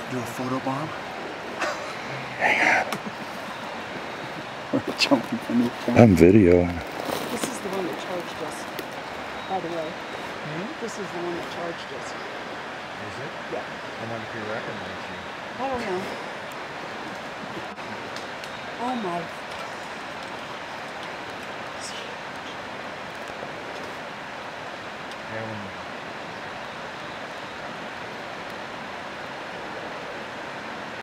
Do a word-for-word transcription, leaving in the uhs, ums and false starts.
Do a photo bomb? Hang on. We're jumping from the front. I'm videoing. This is the one that charged us, by the way. Hmm? This is the one that charged us. Is it? Yeah. I wonder if he recognized you. I don't know. Oh my. Yeah, when